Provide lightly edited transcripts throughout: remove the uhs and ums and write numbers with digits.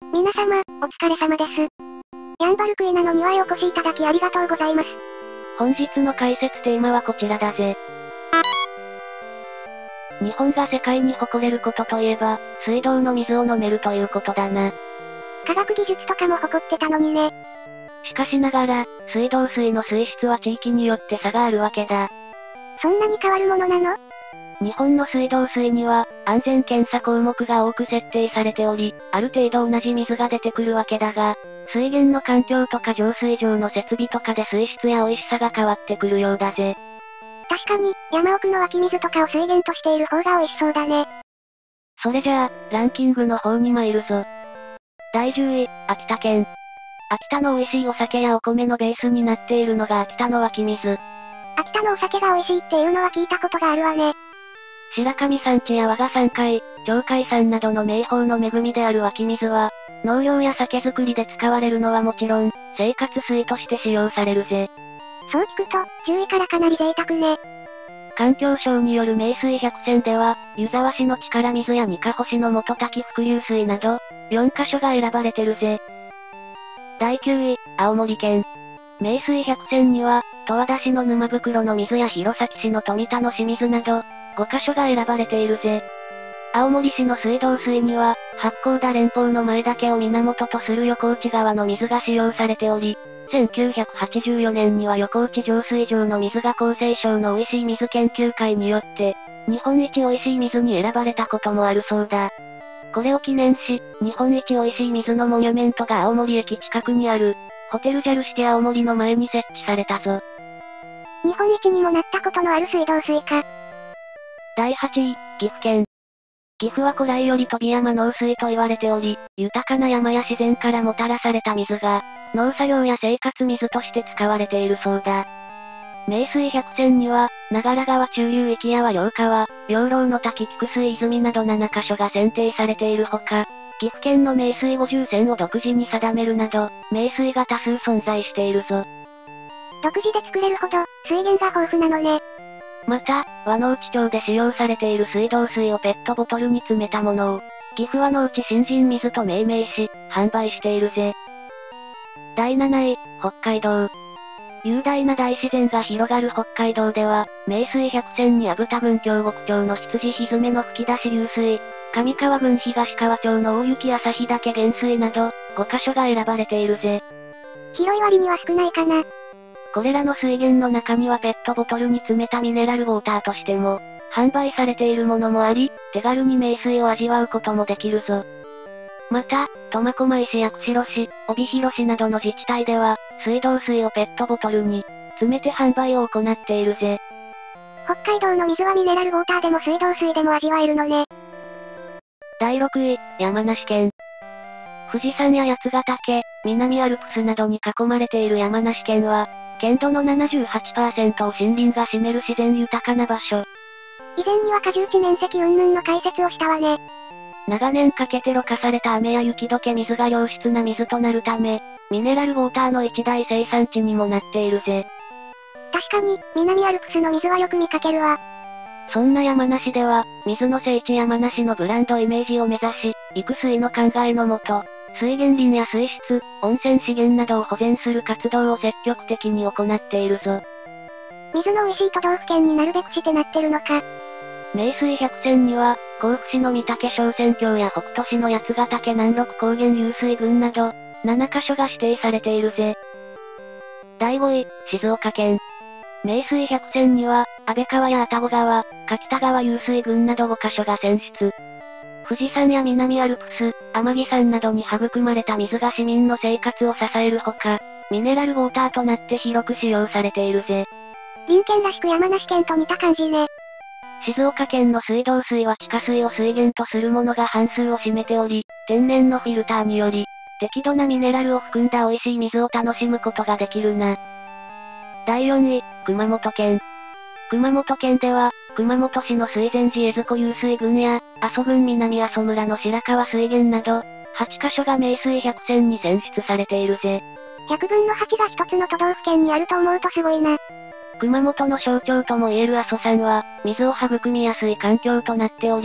皆様、お疲れ様です。ヤンバルクイナの庭へお越しいただきありがとうございます。 本日の解説テーマはこちらだぜ。日本が世界に誇れることといえば、水道の水を飲めるということだな。 科学技術とかも誇ってたのにね。 しかしながら、水道水の水質は地域によって差があるわけだ。 そんなに変わるものなの？ 日本の水道水には、安全検査項目が多く設定されており、ある程度同じ水が出てくるわけだが、水源の環境とか浄水場の設備とかで水質や美味しさが変わってくるようだぜ。 確かに、山奥の湧き水とかを水源としている方が美味しそうだね。 それじゃあ、ランキングの方に参るぞ。第10位、秋田県。秋田の美味しいお酒やお米のベースになっているのが秋田の湧き水。 秋田のお酒が美味しいっていうのは聞いたことがあるわね。 白神山地や和賀山海、鳥海山などの名峰の恵みである湧き水は、農業や酒造りで使われるのはもちろん、生活水として使用されるぜ。 そう聞くと、10位からかなり贅沢ね。 環境省による名水百選では、湯沢市の力水やにかほ市の元滝伏流水など、4カ所が選ばれてるぜ。第9位、青森県。名水百選には、十和田市の沼袋の水や弘前市の富田の清水など、5カ所が選ばれているぜ。青森市の水道水には、八甲田連峰の前岳を源とする横内川の水が使用されており、1984年には横内浄水場の水が厚生省の美味しい水研究会によって、日本一美味しい水に選ばれたこともあるそうだ。これを記念し、日本一美味しい水のモニュメントが青森駅近くにある、ホテルジャルシティ青森の前に設置されたぞ。 日本一にもなったことのある水道水か。 第8位、岐阜県。岐阜は古来より飛山農水と言われており、豊かな山や自然からもたらされた水が、農作業や生活水として使われているそうだ。名水百選には、長良川中流域や和両川、養老の滝菊水泉など7カ所が選定されているほか、岐阜県の名水50選を独自に定めるなど、名水が多数存在しているぞ。 独自で作れるほど、水源が豊富なのね。 また、和野内町で使用されている水道水をペットボトルに詰めたものを、岐阜和野内新人水と命名し、販売しているぜ。第7位、北海道。雄大な大自然が広がる北海道では、名水百選に阿武田郡京極町の羊ひずめの吹き出し流水、上川郡東川町の大雪旭岳源水など、5カ所が選ばれているぜ。 広い割には少ないかな。 これらの水源の中にはペットボトルに詰めたミネラルウォーターとしても、販売されているものもあり、手軽に名水を味わうこともできるぞ。また、苫小牧市や釧路市、帯広市などの自治体では、水道水をペットボトルに、詰めて販売を行っているぜ。 北海道の水はミネラルウォーターでも水道水でも味わえるのね。 第6位、山梨県。富士山や八ヶ岳、南アルプスなどに囲まれている山梨県は、県土の 78% を森林が占める自然豊かな場所。 以前には果樹地面積云々の解説をしたわね。 長年かけてろ過された雨や雪解け水が良質な水となるため、ミネラルウォーターの一大生産地にもなっているぜ。 確かに、南アルプスの水はよく見かけるわ。 そんな山梨では、水の聖地山梨のブランドイメージを目指し、育水の考えのもと、水源林や水質、温泉資源などを保全する活動を積極的に行っているぞ。 水の美味しい都道府県になるべくしてなってるのか。 名水百選には、甲府市の御嶽小泉郷や北斗市の八ヶ岳南麓高原湧水群など、7カ所が指定されているぜ。第5位、静岡県。名水百選には、安倍川や愛宕川、柿田川湧水群など5カ所が選出。富士山や南アルプス、天城山などに育まれた水が市民の生活を支えるほか、ミネラルウォーターとなって広く使用されているぜ。 隣県らしく山梨県と似た感じね。 静岡県の水道水は地下水を水源とするものが半数を占めており、天然のフィルターにより、適度なミネラルを含んだ美味しい水を楽しむことができるな。第4位、熊本県。熊本県では、熊本市の水前寺江津湖湧水群や、阿蘇郡南阿蘇村の白川水源など、8カ所が名水百選に選出されているぜ。 100分の8が一つの都道府県にあると思うとすごいな。 熊本の象徴ともいえる阿蘇山は、水を育みやすい環境となっており、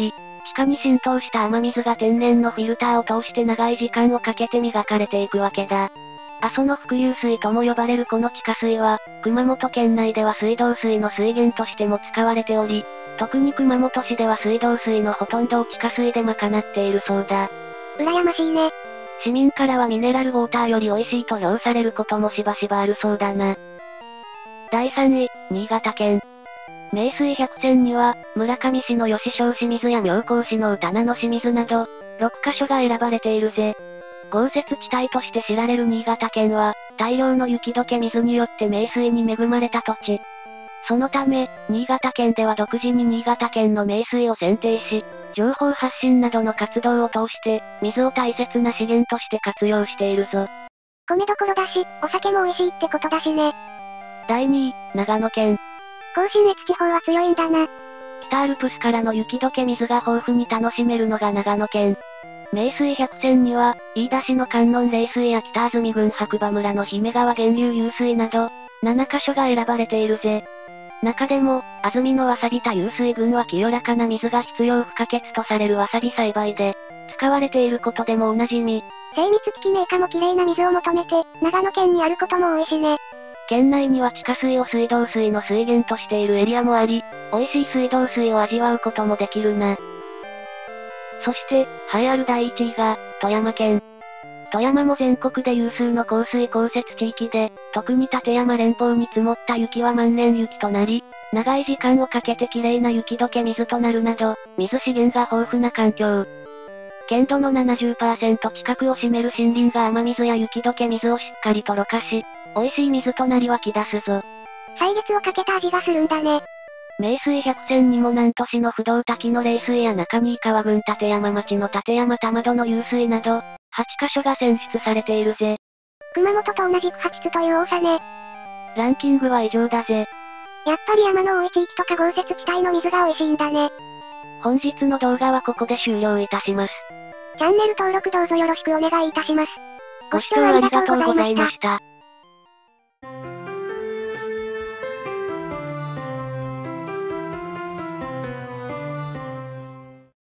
地下に浸透した雨水が天然のフィルターを通して長い時間をかけて磨かれていくわけだ。阿蘇の伏流水とも呼ばれるこの地下水は、熊本県内では水道水の水源としても使われており、特に熊本市では水道水のほとんどを地下水で賄っているそうだ。 羨ましいね。 市民からはミネラルウォーターより美味しいと評されることもしばしばあるそうだな。第3位、新潟県。名水百選には、村上市の吉祥清水や妙高市の宇多名の清水など、6カ所が選ばれているぜ。豪雪地帯として知られる新潟県は、大量の雪解け水によって名水に恵まれた土地。そのため、新潟県では独自に新潟県の名水を選定し、情報発信などの活動を通して、水を大切な資源として活用しているぞ。 米どころだし、お酒も美味しいってことだしね。 第2位、長野県。 甲信越地方は強いんだな。 北アルプスからの雪解け水が豊富に楽しめるのが長野県。名水百選には、飯田市の観音冷水や北安住郡白馬村の姫川源流湧水など、7カ所が選ばれているぜ。中でも、安住のわさび田湧水群は清らかな水が必要不可欠とされるわさび栽培で、使われていることでもおなじみ。 精密機器メーカーも綺麗な水を求めて、長野県にあることも多いしね。 県内には地下水を水道水の水源としているエリアもあり、美味しい水道水を味わうこともできるな。そして、栄えある第1位が、富山県。富山も全国で有数の降水降雪地域で、特に立山連峰に積もった雪は万年雪となり、長い時間をかけて綺麗な雪解け水となるなど、水資源が豊富な環境。県土の 70% 近くを占める森林が雨水や雪解け水をしっかりとろ過し、美味しい水となり湧き出すぞ。 歳月をかけた味がするんだね。 名水百選にも南砺市の不動滝の冷水や中新川郡立山町の立山玉戸の湧水など、8カ所が選出されているぜ。 熊本と同じく8つという多さね。 ランキングは異常だぜ。 やっぱり山の多い地域とか豪雪地帯の水が美味しいんだね。 本日の動画はここで終了いたします。 チャンネル登録どうぞよろしくお願いいたします。 ご視聴ありがとうございました。